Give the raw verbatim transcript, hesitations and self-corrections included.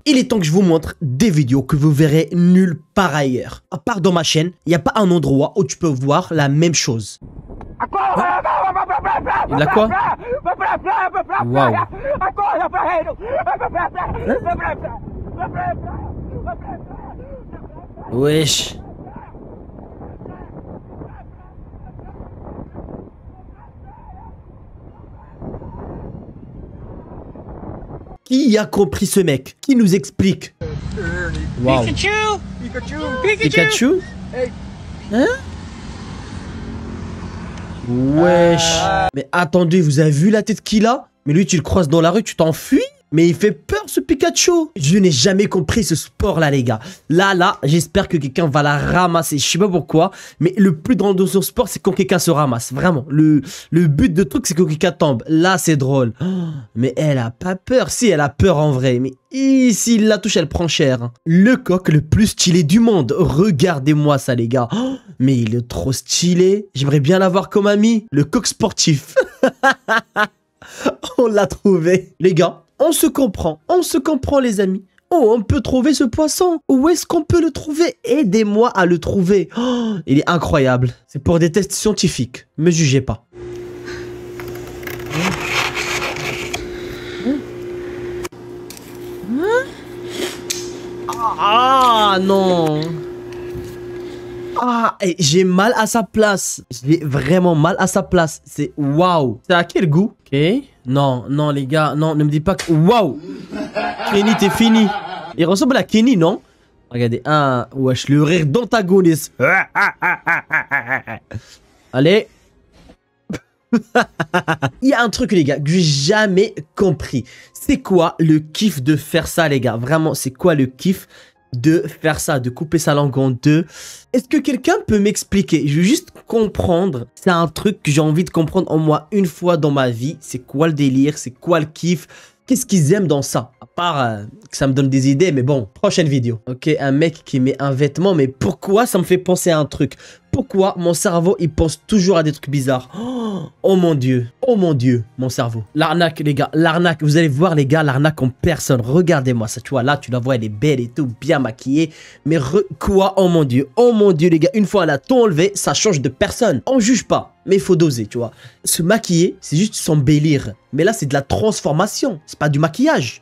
il est temps que je vous montre des vidéos que vous verrez nulle part ailleurs. À part dans ma chaîne, il n'y a pas un endroit où tu peux voir la même chose. Il a quoi? Waouh. Wesh. Qui a compris ce mec? Qui nous explique? Wow. Pikachu! Pikachu! Pikachu? Hein? Wesh. Mais attendez, vous avez vu la tête qu'il a? Mais lui, tu le croises dans la rue, tu t'enfuis? Mais il fait peur ce Pikachu. Je n'ai jamais compris ce sport là les gars. Là là j'espère que quelqu'un va la ramasser. Je sais pas pourquoi. Mais le plus drôle de ce sport c'est quand quelqu'un se ramasse. Vraiment. Le, le but de truc c'est que quelqu'un tombe. Là c'est drôle. Oh, mais elle a pas peur. Si elle a peur en vrai. Mais ici il la touche elle prend cher. Le coq le plus stylé du monde. Regardez-moi ça les gars. Oh, mais il est trop stylé. J'aimerais bien l'avoir comme ami. Le coq sportif. On l'a trouvé. Les gars. On se comprend, on se comprend les amis. Oh, on peut trouver ce poisson. Où est-ce qu'on peut le trouver? Aidez-moi à le trouver. Oh, il est incroyable. C'est pour des tests scientifiques. Me jugez pas. Ah non. Ah, j'ai mal à sa place. J'ai vraiment mal à sa place. C'est waouh. C'est à quel goût? Ok. Non, non, les gars. Non, ne me dis pas que... Waouh. Kenny, t'es fini. Il ressemble à Kenny, non? Regardez. Un... Wesh, le rire d'antagoniste. Allez. Il y a un truc, les gars, que j'ai jamais compris. C'est quoi le kiff de faire ça, les gars? Vraiment, c'est quoi le kiff de faire ça, de couper sa langue en deux? Est-ce que quelqu'un peut m'expliquer? Je veux juste comprendre. C'est un truc que j'ai envie de comprendre en moi une fois dans ma vie. C'est quoi le délire? C'est quoi le kiff? Qu'est-ce qu'ils aiment dans ça? À part euh, que ça me donne des idées, mais bon, prochaine vidéo. Ok, un mec qui met un vêtement, mais pourquoi ça me fait penser à un truc? Pourquoi mon cerveau, il pense toujours à des trucs bizarres? Oh, oh mon Dieu, oh mon Dieu, mon cerveau. L'arnaque, les gars, l'arnaque. Vous allez voir, les gars, l'arnaque en personne. Regardez-moi ça, tu vois, là, tu la vois, elle est belle et tout, bien maquillée. Mais re quoi? Oh mon Dieu, oh mon Dieu, les gars, une fois elle a tout enlevé, ça change de personne. On juge pas, mais il faut doser, tu vois. Se maquiller, c'est juste s'embellir. Mais là, c'est de la transformation, c'est pas du maquillage.